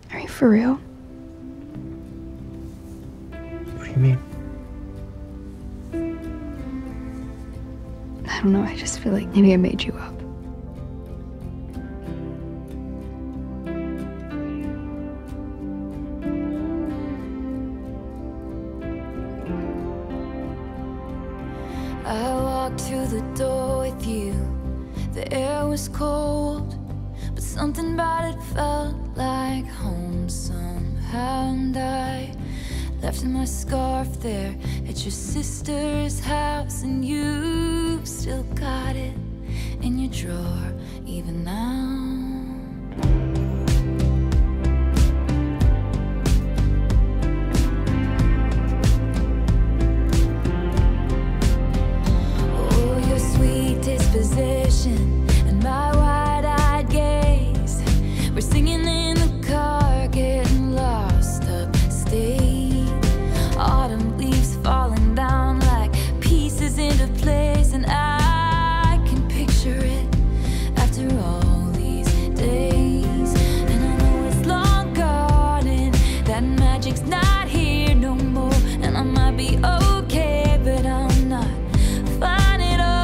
Are you for real? What do you mean? I don't know, I just feel like maybe I made you up. I walked through the door with you. The air was cold, but something about it felt like home somehow. And I left my scarf there at your sister's house, and you still got it in your drawer even now. Disposition and my wide-eyed gaze, we're singing in the car, getting lost upstate. Autumn leaves falling down like pieces into place, and I can picture it after all these days. And I know it's long gone and that magic's not here no more, and I might be okay, but I'm not fine at all.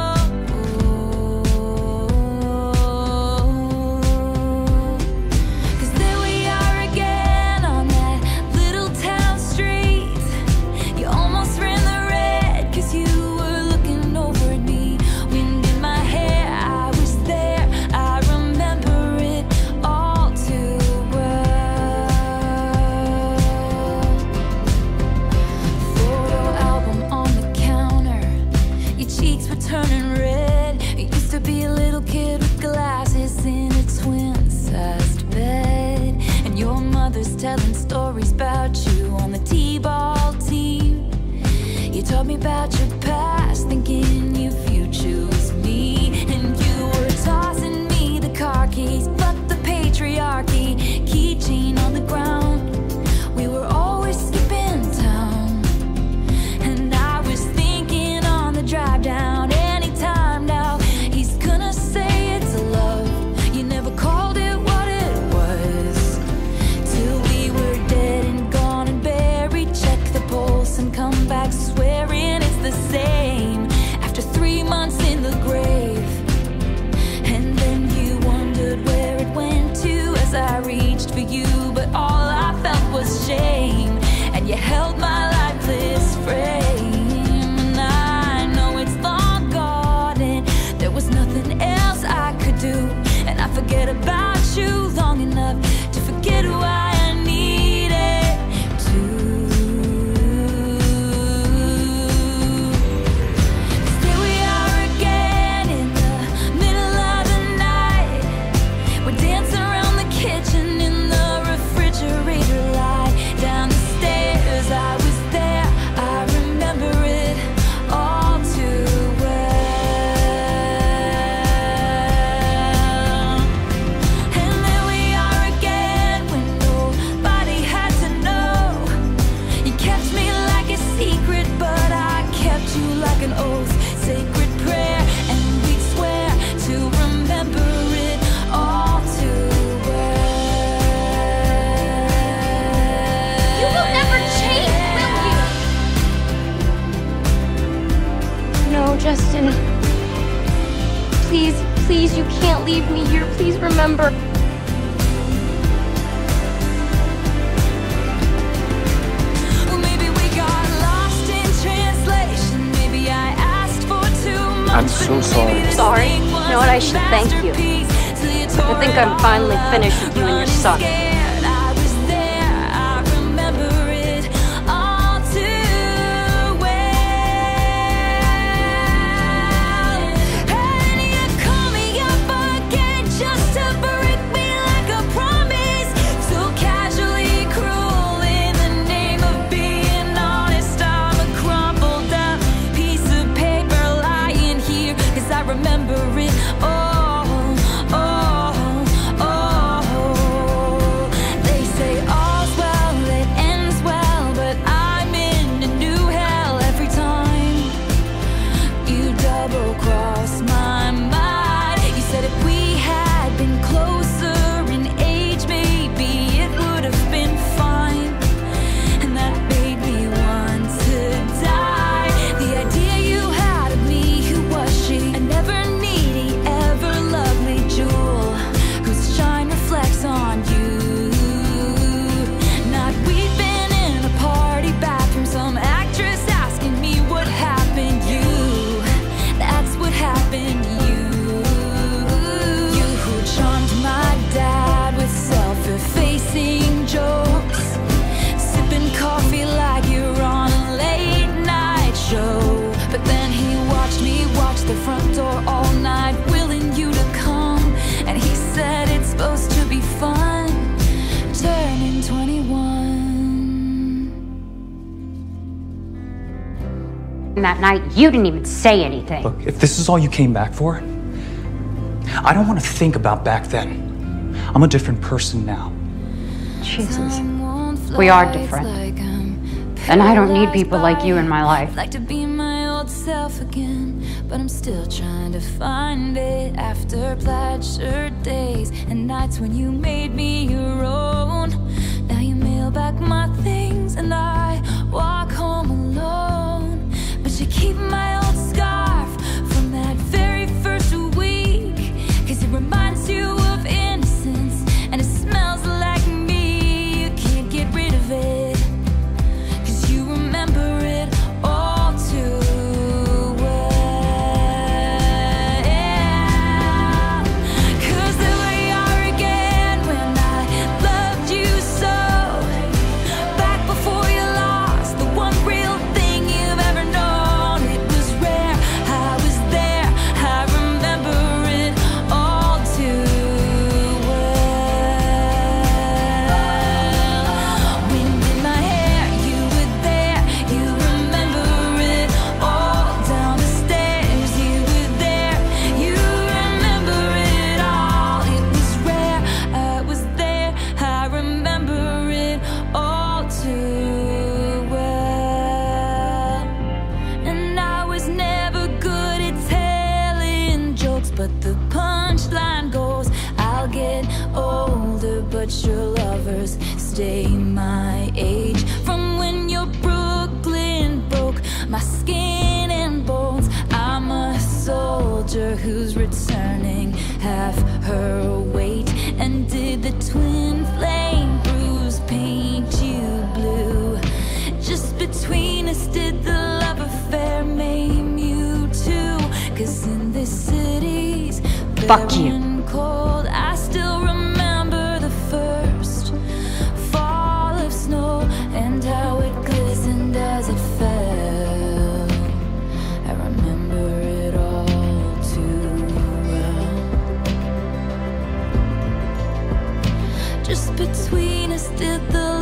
Turning red. You used to be a little kid with glasses in a twin-sized bed, and your mother's telling stories about you on the t-ball team. You told me about your past, thinking you chose me, and you were tossing me the car keys. Fuck the patriarchy, keychain on the ground. We were always skipping town, and I was thinking on the drive down. And come back swearing it's the same after 3 months in the grave. And then you wondered where it went to as I reached for you, but all I felt was shame, and you held my lifeless frame. And I know it's long gone and there was nothing else I could do, and I forget about you long enough to forget who I am. Justin, please, you can't leave me here. Please remember. Well, maybe we got lost in translation. Maybe I asked for too much. I'm so sorry. Sorry? You know what? I should thank you. I think I'm finally finished with you and your son. that night, you didn't even say anything. Look, if this is all you came back for, I don't want to think about back then. I'm a different person now. Jesus. We are different. And I don't need people like you in my life. I'd like to be my old self again, but I'm still trying to find it. After plaid shirt days and nights when you made me your own. Now you mail back my things and I walk home alone. But you keep my old scarf from that very first week, 'cause it reminds you of innocence and it smells like me. You can't get rid of it, 'cause you remember it all too well. 'Cause there we are again when I loved you so. Back before you lost the one real thing you've ever known. It was rare, I was there, I remember it all too well. Wind in my hair, you were there, you remember it all. Down the stairs, you were there, you remember it all. It was rare, I was there, I remember it all too well. And I was never good at telling jokes, but the punchline goes, I'll get older, but your lovers stay my age. From when your Brooklyn broke my skin and bones, I'm a soldier who's returning half her weight. And did the twin flame bruise paint you blue? Just between us, did the love affair maim you too? 'Cause in this city's Fuck you. barren cold, I still remember the first fall of snow and how it glistened as it fell. I remember it all too well. Just between us, did the